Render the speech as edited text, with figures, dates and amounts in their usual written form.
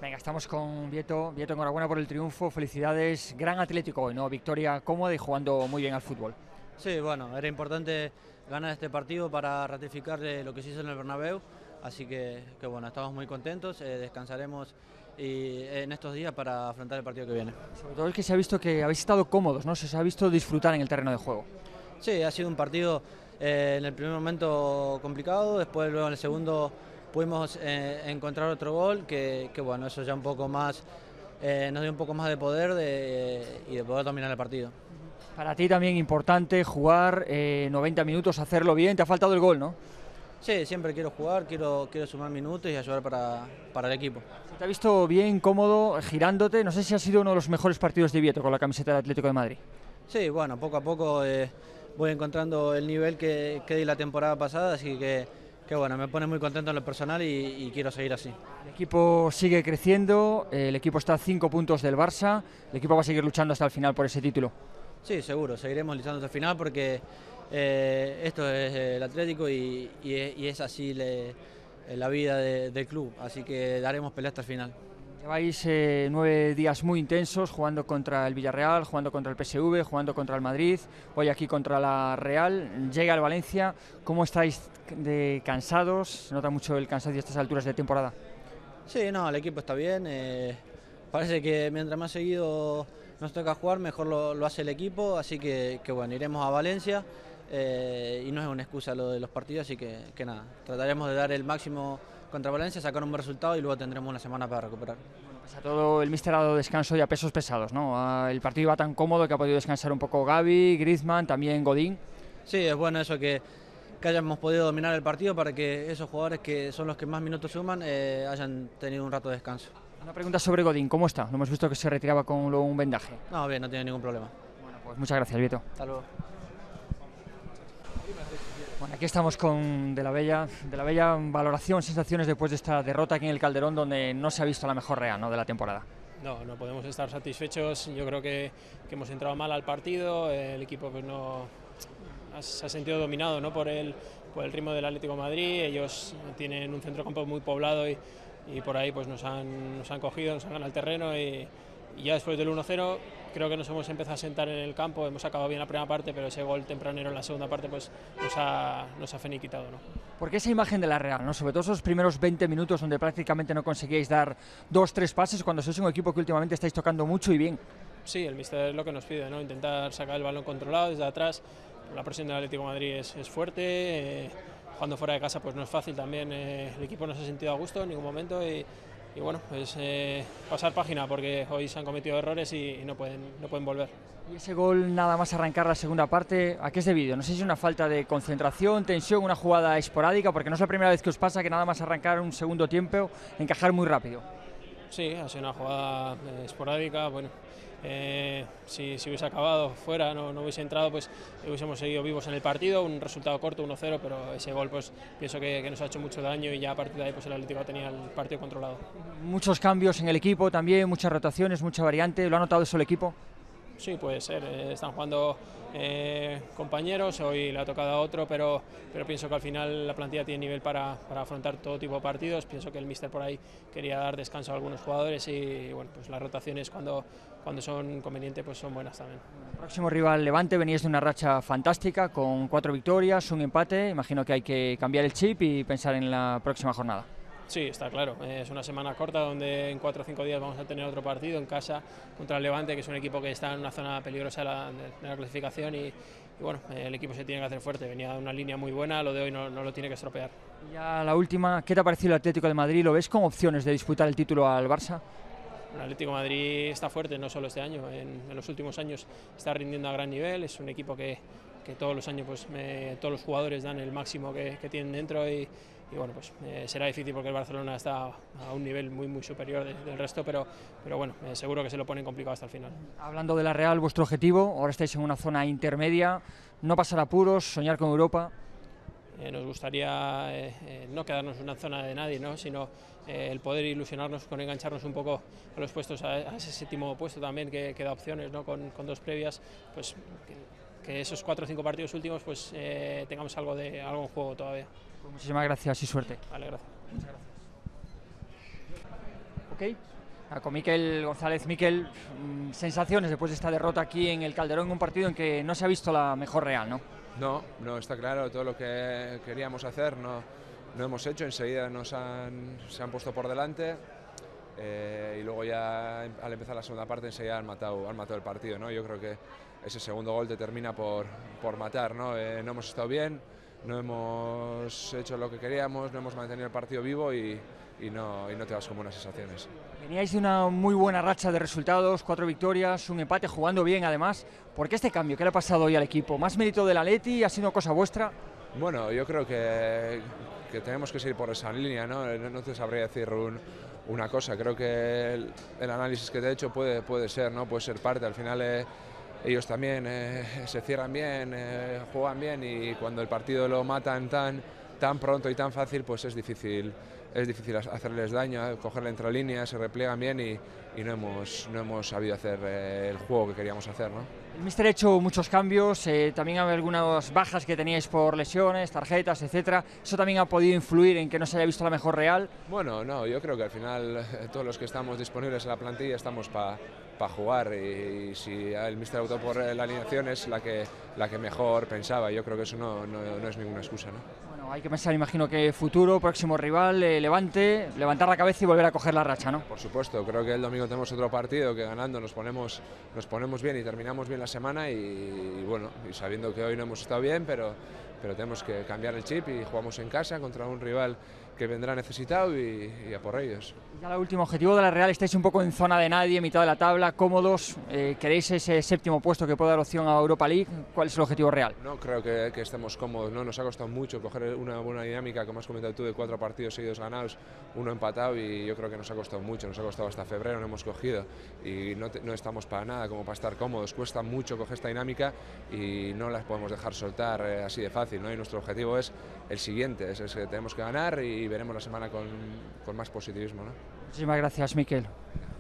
Venga, estamos con Vieto. Vieto, enhorabuena por el triunfo, felicidades, gran Atlético hoy, ¿no? Victoria cómoda y jugando muy bien al fútbol. Sí, bueno, era importante ganar este partido para ratificar lo que se hizo en el Bernabéu, así que bueno, estamos muy contentos, descansaremos en estos días para afrontar el partido que viene. Sobre todo es que se ha visto que habéis estado cómodos, ¿no? Se ha visto disfrutar en el terreno de juego. Sí, ha sido un partido en el primer momento complicado, después luego en el segundo pudimos encontrar otro gol, que bueno, eso ya un poco más, nos dio un poco más de poder y de poder dominar el partido. Para ti también importante jugar 90 minutos, hacerlo bien, te ha faltado el gol, ¿no? Sí, siempre quiero jugar, quiero sumar minutos y ayudar para el equipo. Se te ha visto bien, cómodo, girándote, no sé si ha sido uno de los mejores partidos de Vieto con la camiseta del Atlético de Madrid. Sí, bueno, poco a poco voy encontrando el nivel que di la temporada pasada, así que bueno, me pone muy contento en lo personal y quiero seguir así. El equipo sigue creciendo, el equipo está a 5 puntos del Barça, el equipo va a seguir luchando hasta el final por ese título. Sí, seguro, seguiremos luchando hasta el final porque esto es el Atlético y es así la vida del club, así que daremos pelea hasta el final. Lleváis 9 días muy intensos jugando contra el Villarreal, jugando contra el PSV, jugando contra el Madrid, hoy aquí contra la Real, llega el Valencia. ¿Cómo estáis de cansados? ¿Se nota mucho el cansancio a estas alturas de temporada? Sí, no, el equipo está bien, parece que mientras más seguido nos toca jugar, mejor lo hace el equipo, así que bueno, iremos a Valencia y no es una excusa lo de los partidos, así que nada, trataremos de dar el máximo contra Valencia, sacar un buen resultado y luego tendremos una semana para recuperar. Bueno, pues a todo el míster ha dado descanso y a pesos pesados, ¿no? El partido iba tan cómodo que ha podido descansar un poco Gavi, Griezmann, también Godín. Sí, es bueno eso que hayamos podido dominar el partido para que esos jugadores que son los que más minutos suman hayan tenido un rato de descanso. Una pregunta sobre Godín, ¿cómo está? Lo hemos visto que se retiraba con un vendaje. No, bien, no tiene ningún problema. Bueno, pues muchas gracias, Vieto. Hasta luego. Bueno, aquí estamos con De la Bella, valoración, sensaciones después de esta derrota aquí en el Calderón, donde no se ha visto la mejor Real, ¿no?, de la temporada. No podemos estar satisfechos. Yo creo que hemos entrado mal al partido, el equipo pues no se ha sentido dominado, ¿no?, por el ritmo del Atlético de Madrid. Ellos tienen un centrocampo muy poblado y por ahí pues nos han cogido, nos han ganado el terreno y ya después del 1-0 creo que nos hemos empezado a sentar en el campo, hemos acabado bien la primera parte, pero ese gol tempranero en la segunda parte pues nos ha finiquitado, ¿no? ¿Por qué esa imagen de la Real, ¿no? Sobre todo esos primeros 20 minutos donde prácticamente no conseguíais dar 2-3 pases cuando sois un equipo que últimamente estáis tocando mucho y bien? Sí, el míster es lo que nos pide, ¿no? Intentar sacar el balón controlado desde atrás. La presión del Atlético de Madrid es fuerte, jugando fuera de casa pues no es fácil también, el equipo no se ha sentido a gusto en ningún momento y bueno, pues pasar página porque hoy se han cometido errores y no pueden volver. Y ese gol nada más arrancar la segunda parte, ¿a qué es debido? No sé si es una falta de concentración, tensión, una jugada esporádica, porque no es la primera vez que os pasa que nada más arrancar un segundo tiempo, encajar muy rápido. Sí, ha sido una jugada esporádica, bueno, si hubiese acabado fuera, no hubiese entrado, pues hubiésemos seguido vivos en el partido, un resultado corto, 1-0, pero ese gol pues pienso que nos ha hecho mucho daño y ya a partir de ahí pues el Atlético tenía el partido controlado. Muchos cambios en el equipo también, muchas rotaciones, mucha variante, ¿lo ha notado eso el equipo? Sí, puede ser, están jugando compañeros, hoy le ha tocado a otro, pero pienso que al final la plantilla tiene nivel para afrontar todo tipo de partidos. Pienso que el míster por ahí quería dar descanso a algunos jugadores y bueno, pues las rotaciones cuando son convenientes pues son buenas también. El próximo rival Levante, veníais de una racha fantástica con 4 victorias, un empate, imagino que hay que cambiar el chip y pensar en la próxima jornada. Sí, está claro, es una semana corta donde en 4 o 5 días vamos a tener otro partido en casa contra el Levante, que es un equipo que está en una zona peligrosa de la clasificación y bueno, el equipo se tiene que hacer fuerte, venía de una línea muy buena, lo de hoy no lo tiene que estropear. Ya la última, ¿qué te ha parecido el Atlético de Madrid? ¿Lo ves con opciones de disputar el título al Barça? El Atlético de Madrid está fuerte, no solo este año, en los últimos años está rindiendo a gran nivel, es un equipo que todos los años pues, todos los jugadores dan el máximo que tienen dentro y bueno, pues será difícil porque el Barcelona está a un nivel muy superior del resto, pero bueno, seguro que se lo ponen complicado hasta el final. Hablando de la Real, vuestro objetivo, ahora estáis en una zona intermedia, no pasar apuros, soñar con Europa. Nos gustaría no quedarnos en una zona de nadie, ¿no?, sino el poder ilusionarnos con engancharnos un poco a los puestos, a ese séptimo puesto también que da opciones, ¿no?, con 2 previas, pues que esos 4 o 5 partidos últimos pues tengamos algo en juego todavía. Pues muchísimas gracias y suerte. Vale, gracias. Muchas gracias. Ok, Con Miquel González. Miquel, sensaciones después de esta derrota aquí en el Calderón, un partido en que no se ha visto la mejor Real, ¿no? No, está claro, todo lo que queríamos hacer no hemos hecho, enseguida se han puesto por delante y luego ya al empezar la segunda parte enseguida han matado el partido, ¿no? Yo creo que ese segundo gol te termina por matar, ¿no? No hemos estado bien, no hemos hecho lo que queríamos, no hemos mantenido el partido vivo y no te vas con buenas sensaciones. Veníais de una muy buena racha de resultados, 4 victorias, un empate, jugando bien además. ¿Por qué este cambio? ¿Qué le ha pasado hoy al equipo? ¿Más mérito del Atleti? ¿Ha sido cosa vuestra? Bueno, yo creo que tenemos que seguir por esa línea, ¿no? No te sabría decir una cosa. Creo que el análisis que te he hecho puede ser, ¿no? Puede ser parte. Al final ellos también se cierran bien, juegan bien y cuando el partido lo matan tan pronto y tan fácil, pues es difícil hacerles daño, cogerle entre líneas, se repliegan bien y no hemos sabido hacer el juego que queríamos hacer, ¿no? El míster ha hecho muchos cambios, también hay algunas bajas que teníais por lesiones, tarjetas, etcétera. ¿Eso también ha podido influir en que no se haya visto la mejor Real? Bueno, no, yo creo que al final todos los que estamos disponibles en la plantilla estamos para jugar y si el míster optó por la alineación es la que mejor pensaba. Yo creo que eso no es ninguna excusa, ¿no? Hay que pensar, imagino que futuro, próximo rival, Levante, levantar la cabeza y volver a coger la racha, ¿no? Por supuesto, creo que el domingo tenemos otro partido que ganando nos ponemos bien y terminamos bien la semana y bueno, y sabiendo que hoy no hemos estado bien, pero tenemos que cambiar el chip y jugamos en casa contra un rival que vendrá necesitado y a por ellos. Ya el último objetivo de la Real, estáis un poco en zona de nadie, mitad de la tabla, cómodos, ¿queréis ese séptimo puesto que puede dar opción a Europa League? ¿Cuál es el objetivo real? No creo que estemos cómodos, ¿no? Nos ha costado mucho coger una buena dinámica, como has comentado tú, de 4 partidos seguidos ganados, 1 empatado y yo creo que nos ha costado mucho, nos ha costado hasta febrero, no hemos cogido y no estamos para nada como para estar cómodos, cuesta mucho coger esta dinámica y no las podemos dejar soltar así de fácil, ¿no? Y nuestro objetivo es el siguiente, es que tenemos que ganar y veremos la semana con más positivismo, ¿no? Muchísimas gracias, Miquel.